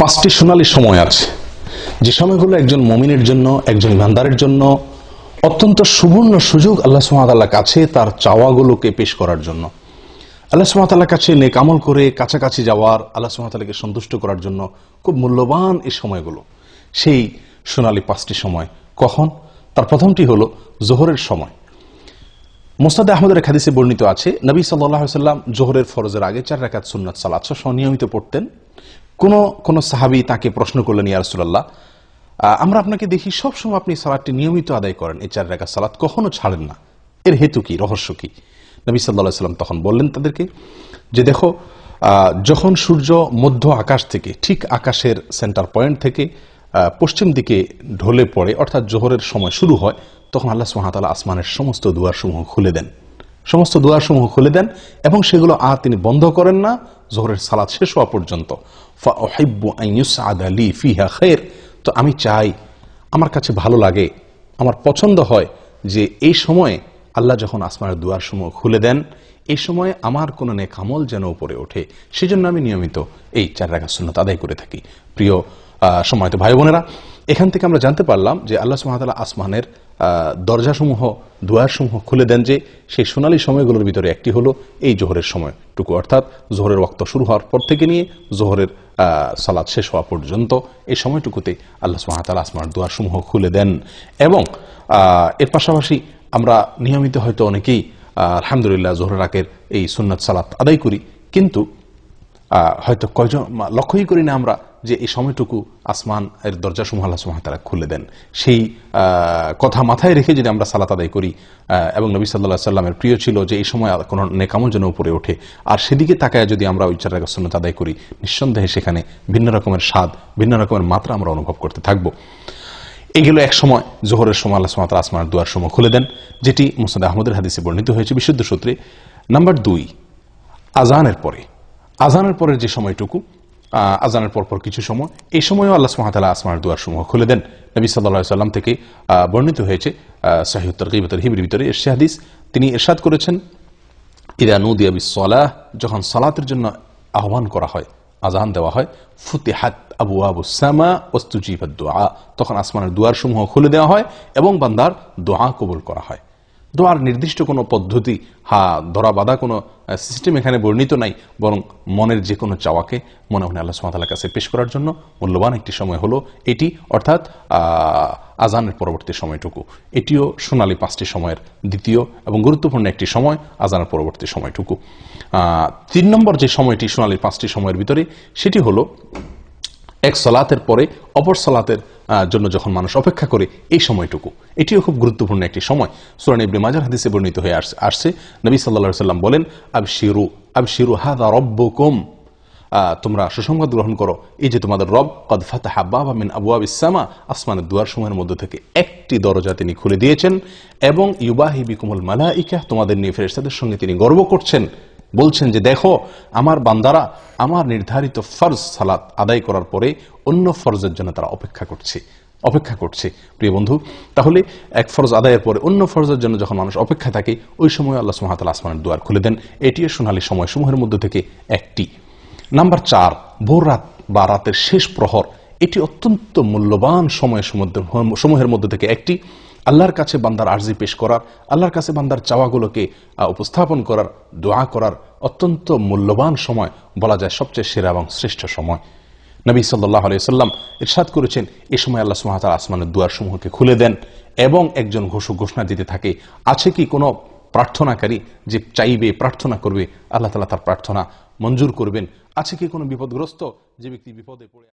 পাঁচটি সোনালী সময় আছে, যে সময়গুলো একজন মুমিনের জন্য, একজন ইমানদারের জন্য অত্যন্ত সুবর্ণ সুযোগ আল্লাহ সুবহানাহু ওয়া তাআলার কাছে তার চাওয়াগুলোকে পেশ করার জন্য, আল্লাহ সুবহানাহু ওয়া তাআলার কাছে নেক আমল করে কাছাকাছি যাওয়ার, আল্লাহ সুবহানাহু ওয়া তাআলাকে সন্তুষ্ট করার জন্য খুব মূল্যবান এই সময়গুলো। সেই সোনালী পাঁচটি সময় কখন? তার প্রথমটি হলো জোহরের সময়। মুসনাদে আহমদের এক হাদিসে বর্ণিত আছে, নবী সাল্লাল্লাহু আলাইহি ওয়াসাল্লাম জোহরের ফরজের আগে 4 রাকাত সুন্নাত সালাত নিয়মিত পড়তেন। কোন সাহাবী তাকে প্রশ্ন করলেন, ইয়া রাসূলুল্লাহ, আমরা আপনাকে দেখি সবসময় আপনি সালাতটি নিয়মিত আদায় করেন, এই 4 রাকাত সালাত কখনো ছাড়েন না, এর হেতু কি, রহস্য কি? নবী সাল্লাল্লাহু আলাইহি ওয়াসাল্লাম তখন বললেন তাদেরকে যে, দেখো, যখন সূর্য মধ্য আকাশ থেকে, ঠিক আকাশের সেন্টার পয়েন্ট থেকে পশ্চিম দিকে ঢলে পড়ে, অর্থাৎ জোহরের সময় শুরু হয়, তখন আল্লাহ সুবহানাহু ওয়া তাআলা আসমানের সমস্ত দুয়ারসমূহ খুলে দেন, এবং সেগুলো আর তিনি বন্ধ করেন না জোহরের সালাত শেষ হওয়া পর্যন্ত। ফাউহিব্বু আন ইউসআদা লি ফিহা খায়র, তো আমি চাই, আমার কাছে ভালো লাগে, আমার পছন্দ হয় যে এই সময়ে আল্লাহ যখন আসমানের দুয়ারসমূহ খুলে দেন, এই সময়ে আমার কোনো নেক আমল যেন উপরে ওঠে, সেজন্য আমি নিয়মিত এই 4 রাকাত সুন্নাত আদায় করে থাকি। প্রিয় সম্মানিত ভাই বোনেরা, এখান থেকে আমরা জানতে পারলাম যে আল্লাহ সুবহানাহু ওয়া তাআলা আসমানের দরজাসমূহ, দুয়ারসমূহ খুলে দেন, যে সেই সোনালী সময়গুলোর ভিতরে একটি হলো এই জোহরের সময়টুকু, অর্থাৎ জোহরের ওয়াক্ত শুরু হওয়ার পর থেকে নিয়ে জোহরের সালাত শেষ হওয়া পর্যন্ত এই সময়টুকুতে আল্লাহ সুবহানাহু ওয়া তাআলা আসমানের দুয়ারসমূহ খুলে দেন। এবং এর পাশাপাশি আমরা নিয়মিত হয়তো অনেকেই আলহামদুলিল্লাহ জোহরের রাতের এই সুন্নাত সালাত আদায় করি, কিন্তু হয়তো কয়জন লক্ষ্যই করি না আমরা যে এই সময়টুকু আসমান এর দরজাসমূহ আল্লাহ সুবহানাহু ওয়া তাআলা খুলে দেন। সেই কথা মাথায় রেখে যদি আমরা সালাত আদায় করি, এবং নবী সাল্লাল্লাহু আলাইহি সাল্লামের প্রিয় ছিল যে এই সময় কোনো নেক আমল যেন উপরে ওঠে, আর সেদিকে তাকায় যদি আমরা ওই 4 রাকাত সুন্নাত আদায় করি, নিঃসন্দেহে সেখানে ভিন্ন রকমের স্বাদ, ভিন্ন রকমের মাত্রা আমরা অনুভব করতে থাকবো। এগুলো এক সময় জোহরের সময় আল্লাহ সুবহানাহু ওয়া তাআলা আসমানের দুয়ারসমূহ খুলে দেন, যেটি মুসনাদে আহমদের হাদিসে বর্ণিত হয়েছে বিশুদ্ধ সূত্রে। নাম্বার 2, আজানের পরের যে সময়টুকু, আজানের পরপর কিছু সময়, এই সময়ও আল্লাহ সুবহানাহু ওয়া তাআলা আসমানের দুয়ারসমূহ খুলে দেন। নবী সাল্লাল্লাহু আলাইহি সাল্লাম থেকে বর্ণিত হয়েছে সহিহ তারগীব ওয়া তারহিবের ভিতরে এর হাদিস, তিনি ইরশাদ করেছেন, ইযা নুদিয়া বিস-সালাহ, যখন সালাতের জন্য আহ্বান করা হয়, আজান দেওয়া হয়, ফুতিহাত আবওয়াবুস সামা ওয়াস্তুজিবাদ দুআ, তখন আসমানের দুয়ারসমূহ খুলে দেওয়া হয় এবং বান্দার দোয়া কবুল করা হয়। দোয়ার নির্দিষ্ট কোনো পদ্ধতি, ধরা বাঁধা কোনো সিস্টেম এখানে বর্ণিত নাই, বরং মনের যে কোনো চাওয়াকে মনে মনে আল্লাহ সুবহানাহু ওয়া তাআলার কাছে পেশ করার জন্য মূল্যবান একটি সময় হলো এটি, অর্থাৎ আজানের পরবর্তী সময়টুকু। এটিও সোনালী 5টি সময়ের দ্বিতীয় এবং গুরুত্বপূর্ণ একটি সময়, আজানের পরবর্তী সময়টুকু। 3 নম্বর যে সময়টি সোনালী 5টি সময়ের ভিতরে, সেটি হলো এক সালাতের পরে অপর সালাতের জন্য যখন মানুষ অপেক্ষা করে, এই সময়টুকু, এটিও খুব গুরুত্বপূর্ণ একটি সময়। সূরা ইবনে মাজাহ হাদিসে বর্ণিত হয়ে আসছে, নবী সাল্লাল্লাহু আলাইহি সাল্লাম বলেন, আবশিরু হাযা রাব্বুকুম, তোমরা সুসংবাদ গ্রহণ করো, এই যে তোমাদের রব কদ ফাতাহা বাবাম মিন আবওয়াবিস সামা, আসমানের দুয়ারসমূহের মধ্যে থেকে একটি দরজা তিনি খুলে দিয়েছেন, এবং ইউবাহি বিকুমুল মালাইকা, তোমাদের নিয়ে ফেরেশতাদের সঙ্গে তিনি গর্ব করছেন, বলছেন যে দেখো, আমার বান্দারা আমার নির্ধারিত ফরজ সালাত আদায় করার পরে অন্য ফরজের জন্য তারা অপেক্ষা করছে। প্রিয় বন্ধু, তাহলে এক ফরজ আদায়ের পরে অন্য ফরজের জন্য যখন মানুষ অপেক্ষা থাকে, ওই সময় আল্লাহ সুবহানাহু ওয়া তাআলা আসমানের দুয়ার খুলে দেন। এটিও সোনালী সময়সমূহের মধ্যে থেকে একটি। নাম্বার 4, ভোর রাত বা রাতের শেষ প্রহর, এটি অত্যন্ত মূল্যবান সময়ের মধ্যে থেকে একটি। আল্লাহর কাছে বান্দার আরজি পেশ করার, আল্লাহর কাছে বান্দার চাওয়াগুলোকে উপস্থাপন করার, দোয়া করার অত্যন্ত মূল্যবান সময়, বলা যায় সবচেয়ে সেরা এবং শ্রেষ্ঠ সময়। নবী সাল্লাল্লাহু আলাইহি সাল্লাম ইরশাদ করেছেন, এই সময় আল্লাহ সুবহানাহু ওয়া তাআলা আসমানের দুয়ারসমূহকে খুলে দেন এবং একজন ঘোষণা দিতে থাকে, আছে কি কোনো প্রার্থনাকারী যে চাইবে, প্রার্থনা করবে, আল্লাহ তাআলা তার প্রার্থনা মঞ্জুর করবেন? আছে কি কোনো বিপদগ্রস্ত যে ব্যক্তি বিপদে পড়ে